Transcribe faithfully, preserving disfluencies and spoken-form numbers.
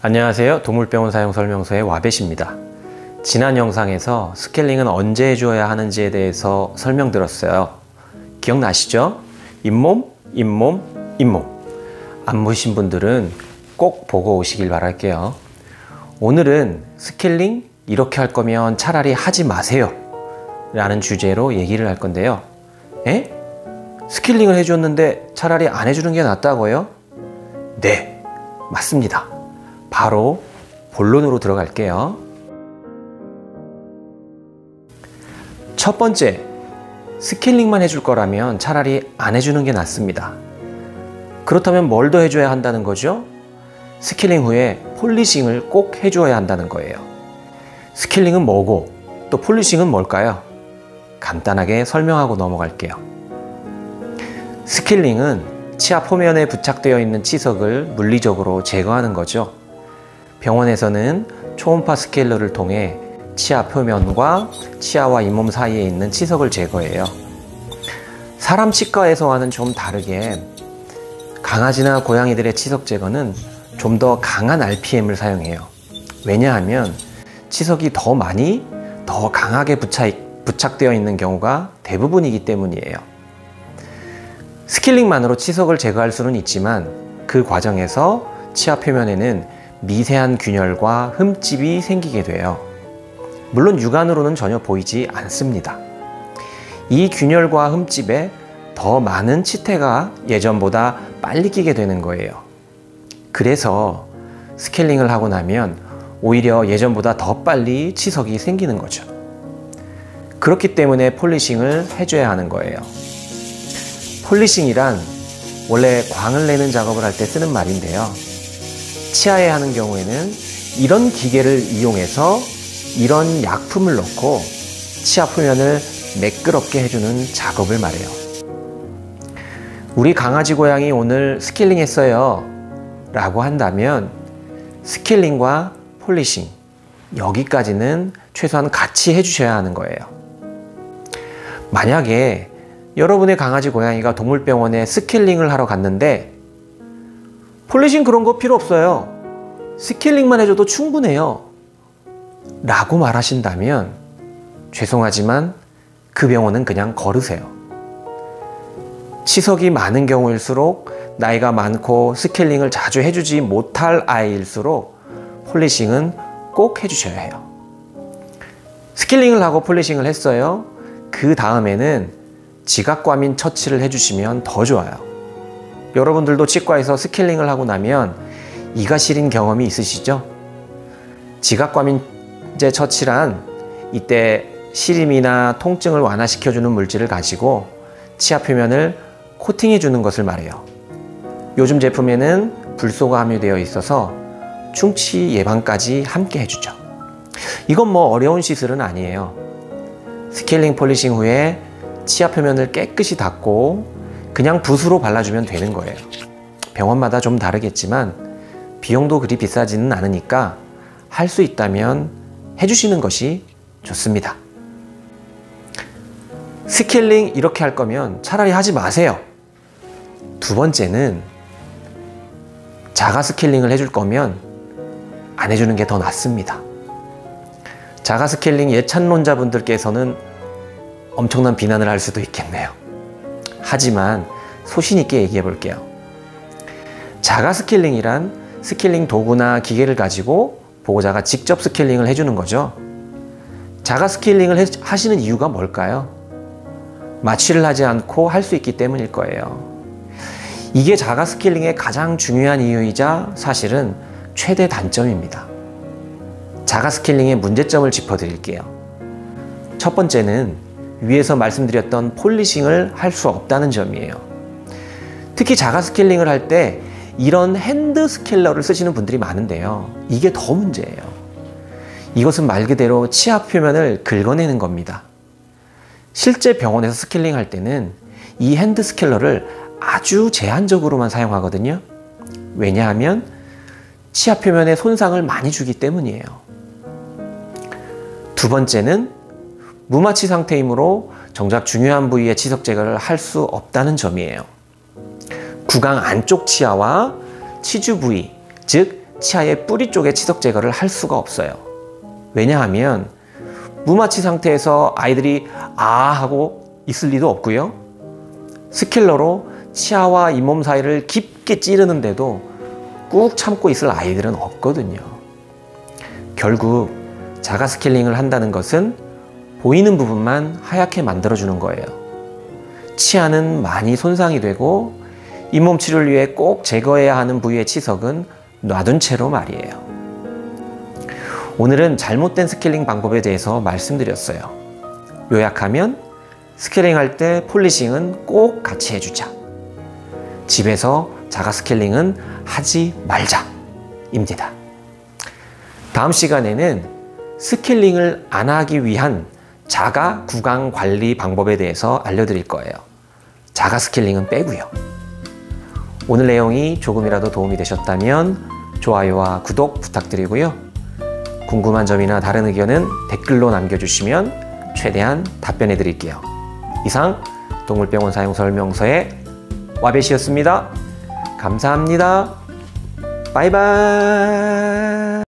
안녕하세요. 동물병원 사용 설명서의 와벳입니다. 지난 영상에서 스케일링은 언제 해주어야 하는지에 대해서 설명드렸어요. 기억나시죠? 잇몸, 잇몸, 잇몸. 안 보신 분들은 꼭 보고 오시길 바랄게요. 오늘은 스케일링 이렇게 할 거면 차라리 하지 마세요 라는 주제로 얘기를 할 건데요. 에? 스케일링을 해줬는데 차라리 안 해주는 게 낫다고요? 네, 맞습니다. 바로 본론으로 들어갈게요. 첫 번째, 스케일링만 해줄 거라면 차라리 안 해주는 게 낫습니다. 그렇다면 뭘 더 해줘야 한다는 거죠? 스케일링 후에 폴리싱을 꼭 해주어야 한다는 거예요. 스케일링은 뭐고 또 폴리싱은 뭘까요? 간단하게 설명하고 넘어갈게요. 스케일링은 치아 표면에 부착되어 있는 치석을 물리적으로 제거하는 거죠. 병원에서는 초음파 스케일러를 통해 치아 표면과 치아와 잇몸 사이에 있는 치석을 제거해요. 사람 치과에서와는 좀 다르게 강아지나 고양이들의 치석 제거는 좀 더 강한 알피엠을 사용해요. 왜냐하면 치석이 더 많이, 더 강하게 부착, 부착되어 있는 경우가 대부분이기 때문이에요. 스케일링만으로 치석을 제거할 수는 있지만 그 과정에서 치아 표면에는 미세한 균열과 흠집이 생기게 돼요. 물론 육안으로는 전혀 보이지 않습니다. 이 균열과 흠집에 더 많은 치태가 예전보다 빨리 끼게 되는 거예요. 그래서 스케일링을 하고 나면 오히려 예전보다 더 빨리 치석이 생기는 거죠. 그렇기 때문에 폴리싱을 해줘야 하는 거예요. 폴리싱이란 원래 광을 내는 작업을 할 때 쓰는 말인데요. 치아에 하는 경우에는 이런 기계를 이용해서 이런 약품을 넣고 치아 표면을 매끄럽게 해주는 작업을 말해요. 우리 강아지 고양이 오늘 스케일링 했어요 라고 한다면 스케일링과 폴리싱 여기까지는 최소한 같이 해주셔야 하는 거예요. 만약에 여러분의 강아지 고양이가 동물병원에 스케일링을 하러 갔는데 폴리싱 그런 거 필요 없어요, 스케일링만 해줘도 충분해요 라고 말하신다면 죄송하지만 그 병원은 그냥 걸으세요. 치석이 많은 경우일수록 나이가 많고 스케일링을 자주 해주지 못할 아이일수록 폴리싱은 꼭 해주셔야 해요. 스케일링을 하고 폴리싱을 했어요. 그 다음에는 지각과민 처치를 해주시면 더 좋아요. 여러분들도 치과에서 스케일링을 하고 나면 이가 시린 경험이 있으시죠? 지각과민제 처치란 이때 시림이나 통증을 완화시켜주는 물질을 가지고 치아 표면을 코팅해 주는 것을 말해요. 요즘 제품에는 불소가 함유되어 있어서 충치 예방까지 함께 해주죠. 이건 뭐 어려운 시술은 아니에요. 스케일링 폴리싱 후에 치아 표면을 깨끗이 닦고 그냥 붓으로 발라주면 되는 거예요. 병원마다 좀 다르겠지만 비용도 그리 비싸지는 않으니까 할 수 있다면 해주시는 것이 좋습니다. 스케일링 이렇게 할 거면 차라리 하지 마세요. 두 번째는 자가 스케일링을 해줄 거면 안 해주는 게 더 낫습니다. 자가 스케일링 예찬론자분들께서는 엄청난 비난을 할 수도 있겠네요. 하지만 소신 있게 얘기해 볼게요. 자가 스케일링이란 스케일링 도구나 기계를 가지고 보호자가 직접 스케일링을 해주는 거죠. 자가 스케일링을 해, 하시는 이유가 뭘까요? 마취를 하지 않고 할 수 있기 때문일 거예요. 이게 자가 스케일링의 가장 중요한 이유이자 사실은 최대 단점입니다. 자가 스케일링의 문제점을 짚어드릴게요. 첫 번째는 위에서 말씀드렸던 폴리싱을 할 수 없다는 점이에요. 특히 자가 스케일링을 할 때 이런 핸드 스케일러를 쓰시는 분들이 많은데요. 이게 더 문제예요. 이것은 말 그대로 치아 표면을 긁어내는 겁니다. 실제 병원에서 스케일링 할 때는 이 핸드 스케일러를 아주 제한적으로만 사용하거든요. 왜냐하면 치아 표면에 손상을 많이 주기 때문이에요. 두 번째는 무마취 상태이므로 정작 중요한 부위의 치석 제거를 할 수 없다는 점이에요. 구강 안쪽 치아와 치주 부위, 즉 치아의 뿌리 쪽에 치석 제거를 할 수가 없어요. 왜냐하면 무마취 상태에서 아이들이 아 하고 있을 리도 없고요. 스킬러로 치아와 잇몸 사이를 깊게 찌르는데도 꾹 참고 있을 아이들은 없거든요. 결국 자가 스케일링을 한다는 것은 보이는 부분만 하얗게 만들어주는 거예요. 치아는 많이 손상이 되고 잇몸 치료를 위해 꼭 제거해야 하는 부위의 치석은 놔둔 채로 말이에요. 오늘은 잘못된 스케일링 방법에 대해서 말씀드렸어요. 요약하면 스케일링 할 때 폴리싱은 꼭 같이 해주자. 집에서 자가 스케일링은 하지 말자 입니다. 다음 시간에는 스케일링을 안 하기 위한 자가 구강 관리 방법에 대해서 알려드릴 거예요. 자가 스케일링은 빼고요. 오늘 내용이 조금이라도 도움이 되셨다면 좋아요와 구독 부탁드리고요. 궁금한 점이나 다른 의견은 댓글로 남겨주시면 최대한 답변해 드릴게요. 이상 동물병원 사용 설명서의 와베시였습니다. 감사합니다. 바이바이.